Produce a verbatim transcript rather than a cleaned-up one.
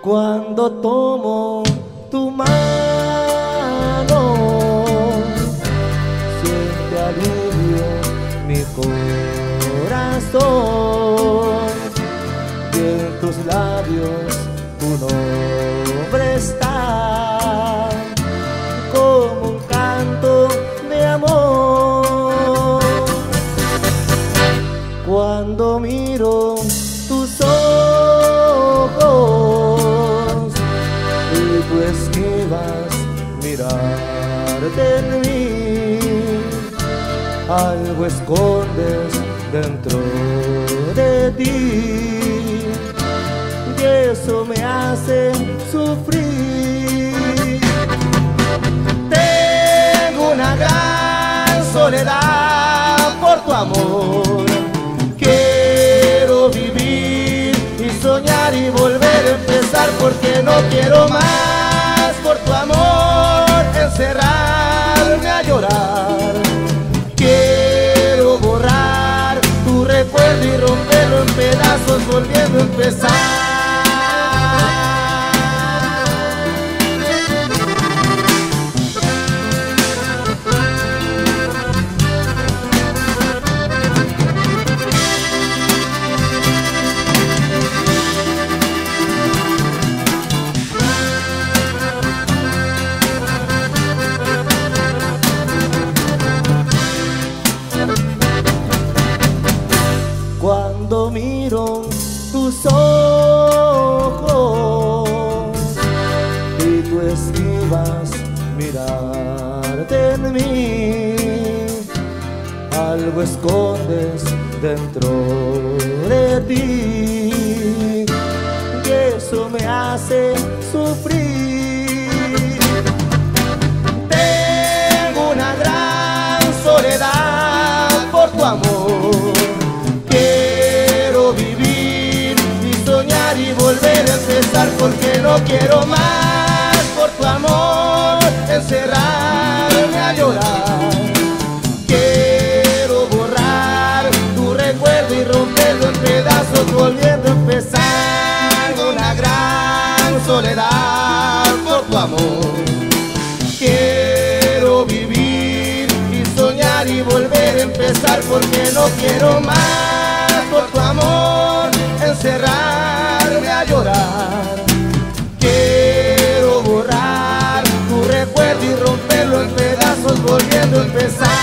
Cuando tomo tu mano, siente alivio mi corazón, y en tus labios tu nombre está, como un canto de amor. Cuando miro tus ojos y tú esquivas mirarte en mí, algo escondes dentro de ti, y eso me hace sufrir. Tengo una gran soledad por tu amor, quiero vivir y soñar y volver a empezar, porque no quiero más por tu amor encerrarme a llorar. Quiero borrar tu recuerdo y romperlo en pedazos, volviendo a empezar. Cuando miro tus ojos y tú esquivas mirarte en mí, algo escondes dentro de ti, y eso me hace sufrir. Tengo una gran soledad por tu amor, y volver a empezar, porque no quiero más por tu amor encerrarme a llorar. Quiero borrar tu recuerdo y romperlo en pedazos, volviendo a empezar. Una gran soledad por tu amor, quiero vivir y soñar y volver a empezar, porque no quiero más por tu amor encerrarme a llorar. Quiero borrar tu recuerdo y romperlo en pedazos, volviendo a empezar.